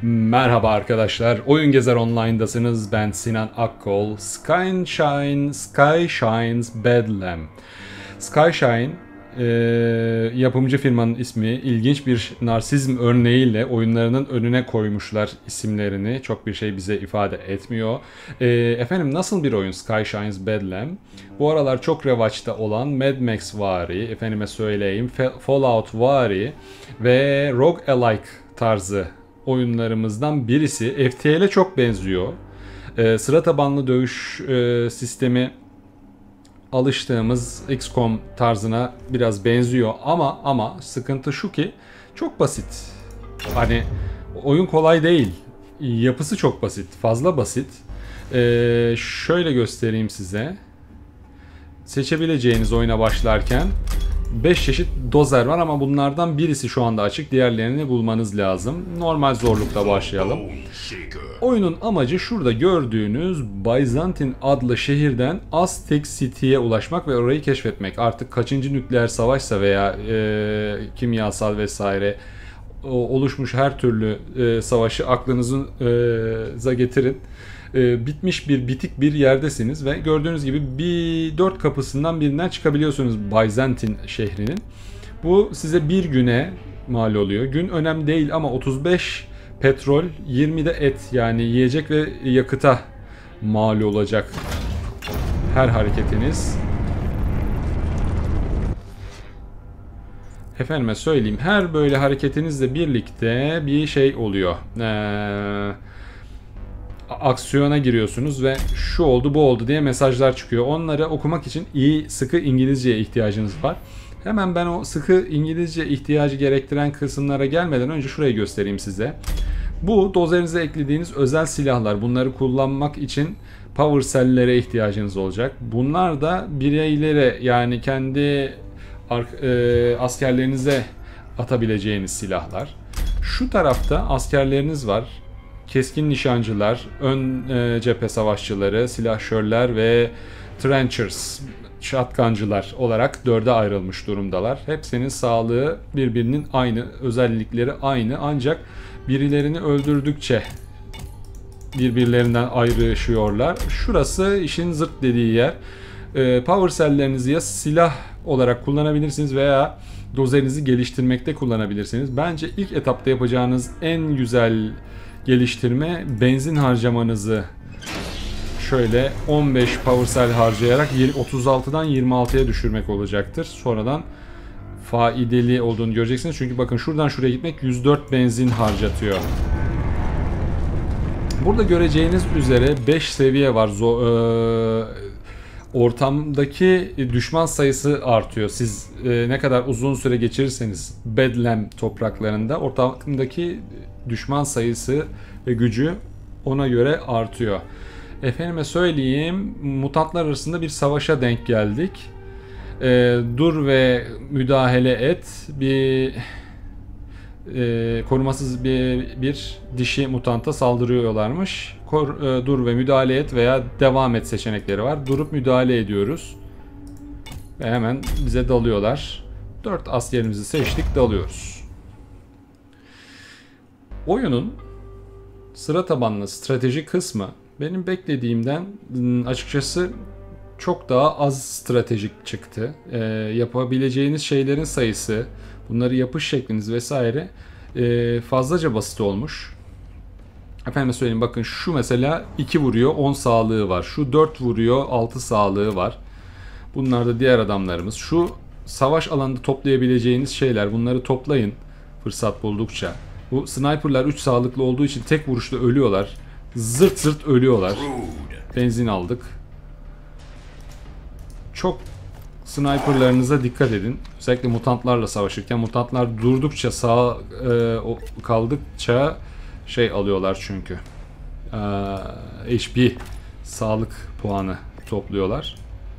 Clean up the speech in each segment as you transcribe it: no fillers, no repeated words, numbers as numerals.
Merhaba arkadaşlar, Oyun Gezer Online'dasınız. Ben Sinan Akkol. Sky Shines Bedlam. Skyshine yapımcı firmanın ismi. İlginç bir narsizm örneğiyle oyunlarının önüne koymuşlar isimlerini. Çok bir şey bize ifade etmiyor. Efendim, nasıl bir oyun Sky Shines Bedlam? Bu aralar çok revaçta olan Mad Max vari, efendime söyleyeyim Fallout vari ve roguelike tarzı oyunlarımızdan birisi. FTL'e çok benziyor. Sıra tabanlı dövüş sistemi alıştığımız XCOM tarzına biraz benziyor ama sıkıntı şu ki çok basit. Hani oyun kolay değil. Yapısı çok basit. Fazla basit. Şöyle göstereyim size. Seçebileceğiniz oyuna başlarken 5 çeşit dozer var ama bunlardan birisi şu anda açık. Diğerlerini bulmanız lazım. Normal zorlukta başlayalım. Oyunun amacı şurada gördüğünüz Byzantin adlı şehirden Aztec City'ye ulaşmak ve orayı keşfetmek. Artık kaçıncı nükleer savaşsa veya kimyasal vesaire oluşmuş her türlü savaşı aklınıza getirin. Bitmiş bitik bir yerdesiniz ve gördüğünüz gibi bir 4 kapısından birinden çıkabiliyorsunuz Byzantin şehrinin. Bu size bir güne mal oluyor. Gün önemli değil ama 35 petrol, 20 de et, yani yiyecek ve yakıta mal olacak her hareketiniz. Efendime söyleyeyim, her böyle hareketinizle birlikte bir şey oluyor. Aksiyona giriyorsunuz ve şu oldu bu oldu diye mesajlar çıkıyor. Onları okumak için sıkı İngilizceye ihtiyacınız var. Hemen ben o sıkı İngilizce ihtiyacı gerektiren kısımlara gelmeden önce şurayı göstereyim size. Bu dozerinize eklediğiniz özel silahlar. Bunları kullanmak için power cell'lere ihtiyacınız olacak. Bunlar da bireylere, yani kendi askerlerinize atabileceğiniz silahlar. Şu tarafta askerleriniz var. Keskin nişancılar, ön cephe savaşçıları, silahşörler ve trenchers, shotguncılar olarak dörde ayrılmış durumdalar. Hepsinin sağlığı birbirinin aynı, özellikleri aynı, ancak birilerini öldürdükçe birbirlerinden ayrışıyorlar. Şurası işin zırt dediği yer. Power cell'lerinizi ya silah olarak kullanabilirsiniz veya dozerinizi geliştirmekte kullanabilirsiniz. Bence ilk etapta yapacağınız en güzel geliştirme benzin harcamanızı şöyle 15 power cell harcayarak 36'dan 26'ya düşürmek olacaktır. Sonradan faydalı olduğunu göreceksiniz. Çünkü bakın, şuradan şuraya gitmek 104 benzin harcatıyor. Burada göreceğiniz üzere 5 seviye var. Ortamdaki düşman sayısı artıyor. Siz ne kadar uzun süre geçirirseniz Bedlam topraklarında ortamdaki düşman sayısı ve gücü ona göre artıyor. Efendime söyleyeyim, mutantlar arasında bir savaşa denk geldik. Dur ve müdahale et. Bir korumasız bir dişi mutanta saldırıyorlarmış. Dur ve müdahale et veya devam et seçenekleri var. Durup müdahale ediyoruz. Ve hemen bize dalıyorlar. 4 askerimizi seçtik, dalıyoruz. Oyunun sıra tabanlı strateji kısmı benim beklediğimden açıkçası çok daha az stratejik çıktı. Yapabileceğiniz şeylerin sayısı, bunları yapış şekliniz vesaire fazlaca basit olmuş. Efendim söyleyeyim, bakın şu mesela 2 vuruyor 10 sağlığı var. Şu 4 vuruyor 6 sağlığı var. Bunlar da diğer adamlarımız. Şu savaş alanında toplayabileceğiniz şeyler, bunları toplayın fırsat buldukça. Bu sniperlar 3 sağlıklı olduğu için tek vuruşta ölüyorlar. Zırt zırt ölüyorlar. Benzin aldık. Çok sniperlarınıza dikkat edin. Özellikle mutantlarla savaşırken, mutantlar durdukça, sağ kaldıkça şey alıyorlar çünkü. HP, sağlık puanı topluyorlar.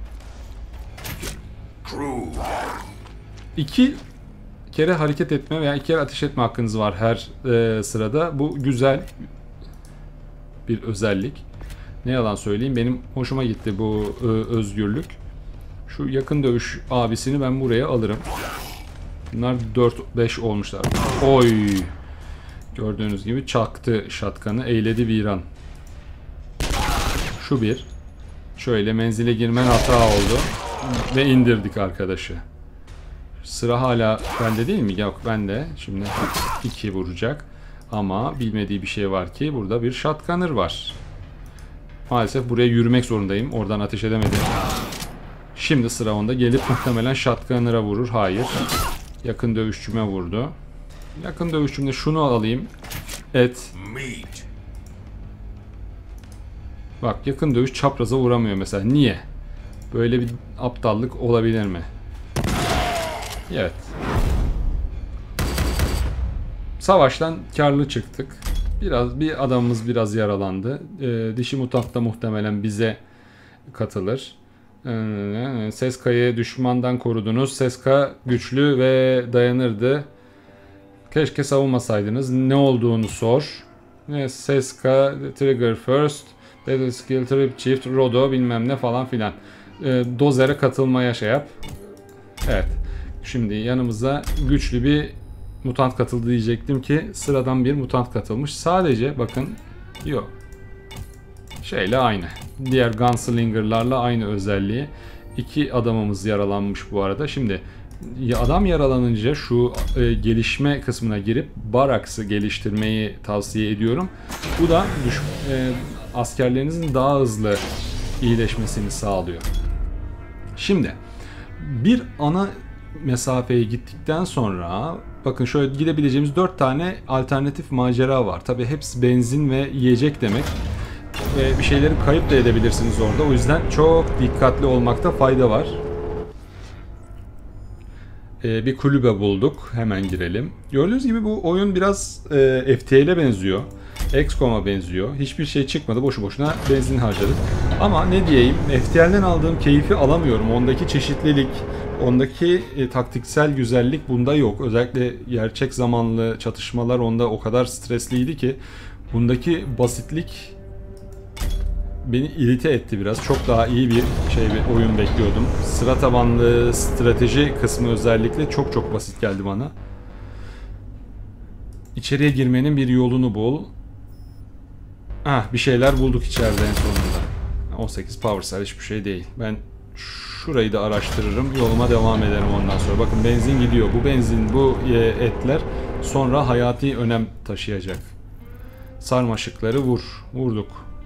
2 kere hareket etme veya 2 kere ateş etme hakkınız var her sırada. Bu güzel bir özellik. Ne yalan söyleyeyim, benim hoşuma gitti bu özgürlük. Şu yakın dövüş abisini ben buraya alırım. Bunlar 4-5 olmuşlar. Oy! Gördüğünüz gibi çaktı şatkanı, eyledi viran. Şu bir. Şöyle menzile girmen hata oldu. Ve indirdik arkadaşı. Sıra hala bende değil mi? Yok bende. Şimdi 2 vuracak. Ama bilmediği bir şey var ki burada bir shotgunner var. Maalesef buraya yürümek zorundayım. Oradan ateş edemedim. Şimdi sıra onda. Gelip muhtemelen shotgunner'a vurur. Hayır. Yakın dövüşçüme vurdu. Yakın dövüşçümde şunu alayım. Et. Bak yakın dövüş çapraza vuramıyor mesela. Niye? Böyle bir aptallık olabilir mi? Evet. Savaştan karlı çıktık. Bir adamımız biraz yaralandı. Dişi mutant da muhtemelen bize katılır. Seska'yı düşmandan korudunuz. Seska güçlü ve dayanırdı. Keşke savunmasaydınız. Ne olduğunu sor. Seska, Trigger First, Battle Skill, Trip Shift, Rodo bilmem ne falan filan. Dozer'e katılmaya şey yap. Evet. Şimdi yanımıza güçlü bir mutant katıldı diyecektim ki sıradan bir mutant katılmış. Sadece bakın yok. Şeyle aynı. Diğer Gunslinger'larla aynı özelliği. 2 adamımız yaralanmış bu arada. Şimdi adam yaralanınca şu gelişme kısmına girip Baraks'ı geliştirmeyi tavsiye ediyorum. Bu da askerlerinizin daha hızlı iyileşmesini sağlıyor. Şimdi bir ana mesafeye gittikten sonra bakın şöyle gidebileceğimiz 4 tane alternatif macera var. Tabi hepsi benzin ve yiyecek demek. Ve bir şeyleri kayıp da edebilirsiniz orada. O yüzden çok dikkatli olmakta fayda var. Bir kulübe bulduk. Hemen girelim. Gördüğünüz gibi bu oyun biraz FTL'e benziyor. XCOM'a benziyor. Hiçbir şey çıkmadı. Boşu boşuna benzin harcadık. Ama ne diyeyim, FTL'den aldığım keyfi alamıyorum. Ondaki çeşitlilik, ondaki taktiksel güzellik bunda yok. Özellikle gerçek zamanlı çatışmalar onda o kadar stresliydi ki bundaki basitlik beni irite etti biraz. Çok daha iyi bir oyun bekliyordum. Sıra tabanlı strateji kısmı özellikle çok basit geldi bana. İçeriye girmenin bir yolunu bul. Bir şeyler bulduk içeride en sonunda. 18 Power Cell hiçbir şey değil. Ben şurayı da araştırırım. Yoluma devam ederim ondan sonra. Bakın benzin gidiyor. Bu benzin, bu etler sonra hayati önem taşıyacak. Sarmaşıkları vurduk.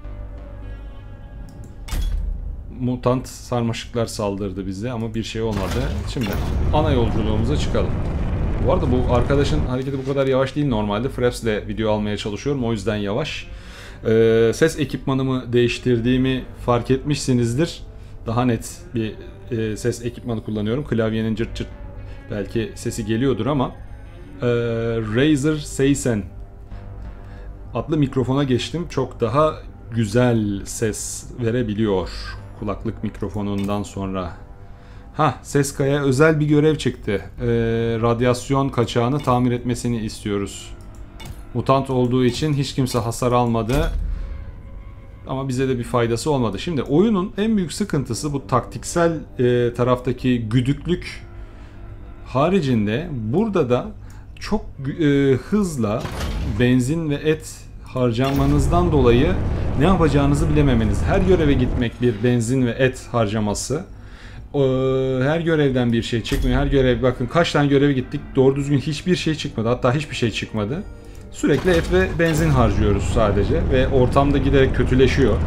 Mutant sarmaşıklar saldırdı bize ama bir şey olmadı. Şimdi ana yolculuğumuza çıkalım. Bu arada bu arkadaşın hareketi bu kadar yavaş değil normalde. Fraps ile video almaya çalışıyorum, o yüzden yavaş. Ses ekipmanımı değiştirdiğimi fark etmişsinizdir. Daha net bir ses ekipmanı kullanıyorum. Klavyenin cırt cırt belki sesi geliyordur ama Razer Seizen adlı mikrofona geçtim. Çok daha güzel ses verebiliyor kulaklık mikrofonundan sonra. Seska'ya özel bir görev çıktı. Radyasyon kaçağını tamir etmesini istiyoruz. Mutant olduğu için hiç kimse hasar almadı. Ama bize de bir faydası olmadı. Şimdi oyunun en büyük sıkıntısı bu taktiksel taraftaki güdüklük haricinde burada da çok hızla benzin ve et harcamanızdan dolayı ne yapacağınızı bilememeniz. Her göreve gitmek bir benzin ve et harcaması. Her görevden bir şey çıkmıyor. Her görev, bakın kaç tane göreve gittik, doğru düzgün hiçbir şey çıkmadı. Hatta hiçbir şey çıkmadı. Sürekli et ve benzin harcıyoruz sadece ve ortamda giderek kötüleşiyor.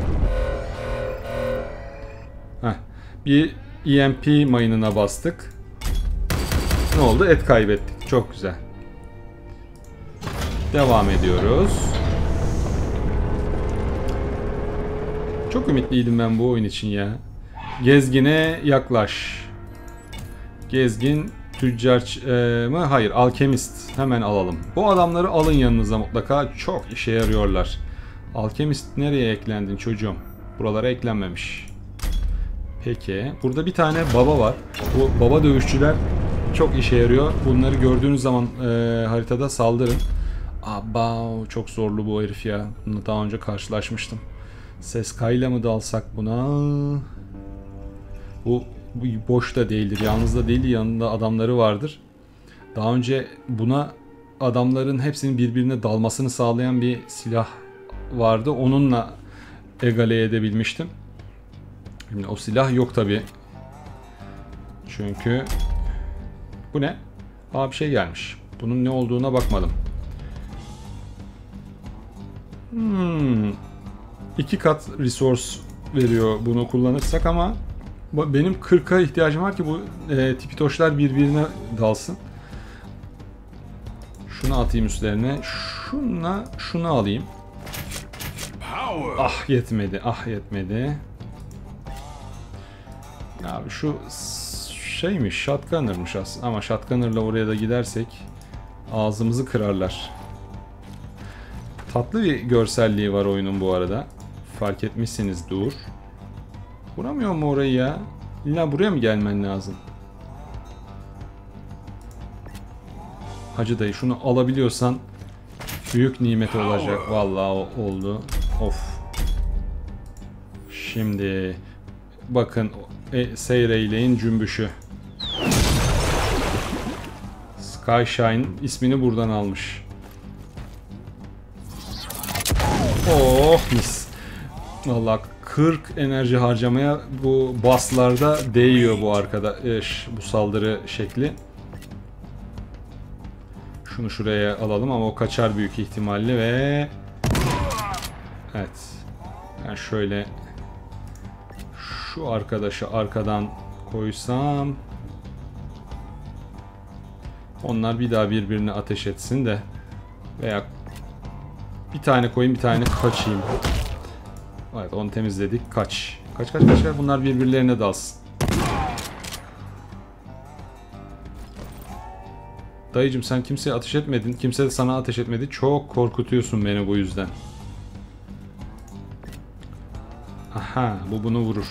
Bir EMP mayınına bastık. Ne oldu? Et kaybettik. Çok güzel. Devam ediyoruz. Çok ümitliydim ben bu oyun için ya. Gezgine yaklaş. Gezgin tüccar mı? Hayır, alkemist. Hemen alalım. Bu adamları alın yanınıza mutlaka. Çok işe yarıyorlar. Alkemist nereye eklendin çocuğum? Buralara eklenmemiş. Peki. Burada bir tane baba var. Bu baba dövüşçüler çok işe yarıyor. Bunları gördüğünüz zaman haritada saldırın. Çok zorlu bu herif ya. Bununla daha önce karşılaşmıştım. Seska'yla mı dalsak buna? Bu boş da değildir. Yalnız da değildir. Yanında adamları vardır. Daha önce buna adamların hepsinin birbirine dalmasını sağlayan bir silah vardı. Onunla egale edebilmiştim. Şimdi o silah yok tabi. Çünkü bu ne? Aa, bir şey gelmiş. Bunun ne olduğuna bakmadım. 2 kat resource veriyor bunu kullanırsak ama benim 40'a ihtiyacım var ki bu tipitoşlar birbirine dalsın. Şunu atayım üstlerine. Şunu alayım. Ah yetmedi. Ah yetmedi. Abi şu şeymiş, shotgunner'mış aslında ama shotgunner'la oraya da gidersek ağzımızı kırarlar. Tatlı bir görselliği var oyunun bu arada. Fark etmişsinizdir. Vuramıyor mu orayı ya? İlla buraya mı gelmen lazım? Hacı dayı şunu alabiliyorsan büyük nimet olacak. Vallahi oldu. Of. Şimdi bakın seyreyleyin cümbüşü. Skyshine ismini buradan almış. Oh mis. Vallahi 40 enerji harcamaya bu boss'larda değiyor bu arkadaş, bu saldırı şekli. Şunu şuraya alalım ama o kaçar büyük ihtimalle ve evet. Ben şöyle şu arkadaşı arkadan koysam onlar bir daha birbirine ateş etsin de veya bir tane koyayım bir tane kaçayım. Evet onu temizledik. Kaç. Kaç. Bunlar birbirlerine dalsın. Dayıcım sen kimseye ateş etmedin. Kimse de sana ateş etmedi. Çok korkutuyorsun beni bu yüzden. Aha bu bunu vurur.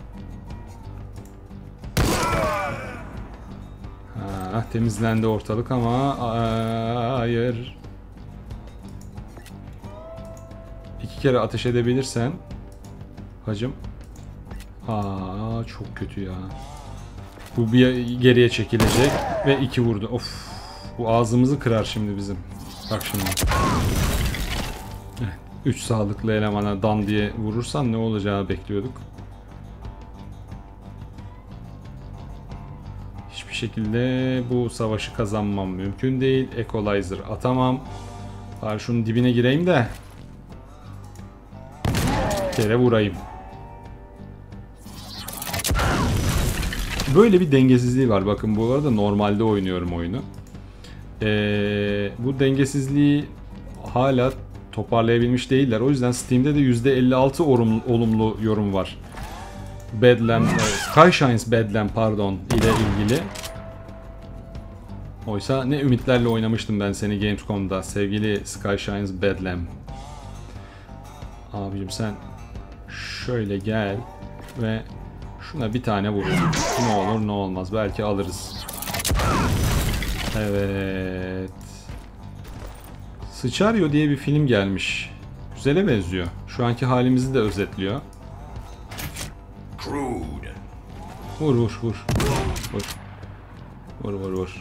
Ha, temizlendi ortalık ama hayır. 2 kere ateş edebilirsen hacım. Aa çok kötü ya. Bu bir geriye çekilecek ve 2 vurdu. Of. Bu ağzımızı kırar şimdi bizim. Bak şimdi. 3 sağlıklı elemana dan diye vurursan ne olacağı bekliyorduk. Hiçbir şekilde bu savaşı kazanmam mümkün değil. Equalizer atamam. Bari şunun dibine gireyim de bir kere vurayım. Böyle bir dengesizliği var. Bakın bu arada normalde oynuyorum oyunu. Bu dengesizliği hala toparlayabilmiş değiller. O yüzden Steam'de de %56 olumlu yorum var. Skyshine's Bedlam pardon ile ilgili. Oysa ne ümitlerle oynamıştım ben seni Gamescom'da sevgili Skyshine's Bedlam. Abicim sen şöyle gel ve şuna bir tane vur. Ne olur ne olmaz belki alırız. Evet. Sicario diye bir film gelmiş. Güzele benziyor. Şu anki halimizi de özetliyor. Vur vur vur. Vur. Vur vur vur.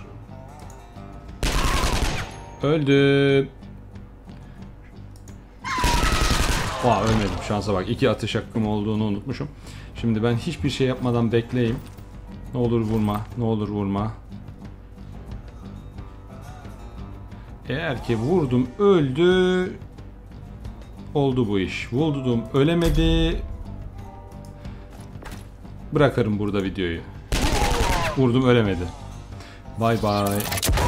Öldüm. Aa ölmedim. Şansa bak. 2 atış hakkım olduğunu unutmuşum. Şimdi ben hiçbir şey yapmadan bekleyeyim. Ne olur vurma. Ne olur vurma. Eğer ki vurdum öldü. Oldu bu iş. Vurdum ölemedi. Bırakırım burada videoyu. Vurdum ölemedi. Bye bye.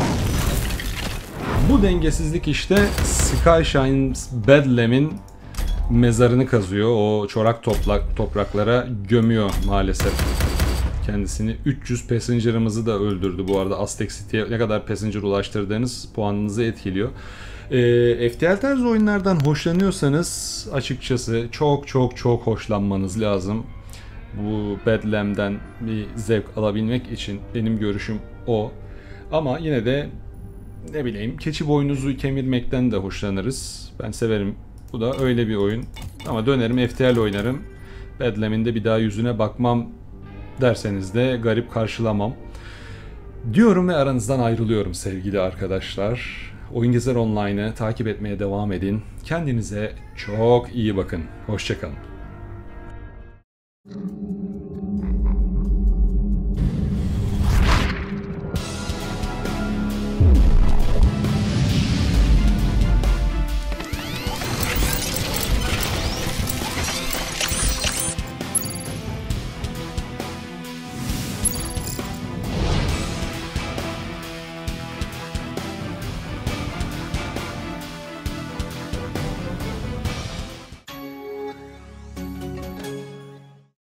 Bu dengesizlik işte Skyshine's Bedlam'in mezarını kazıyor. O çorak topraklara gömüyor maalesef kendisini. 300 passenger'ımızı da öldürdü bu arada. Aztec City'ye ne kadar passenger ulaştırdığınız puanınızı etkiliyor. FTL tarzı oyunlardan hoşlanıyorsanız açıkçası çok hoşlanmanız lazım. Bu Bedlam'den bir zevk alabilmek için benim görüşüm o. Ama yine de ne bileyim keçi boynuzu kemirmekten de hoşlanırız. Ben severim. Bu da öyle bir oyun. Ama dönerim FTL oynarım. Bedlam'in de bir daha yüzüne bakmam derseniz de garip karşılamam. Diyorum ve aranızdan ayrılıyorum sevgili arkadaşlar. Oyun Gezer Online'ı takip etmeye devam edin. Kendinize çok iyi bakın. Hoşça kalın.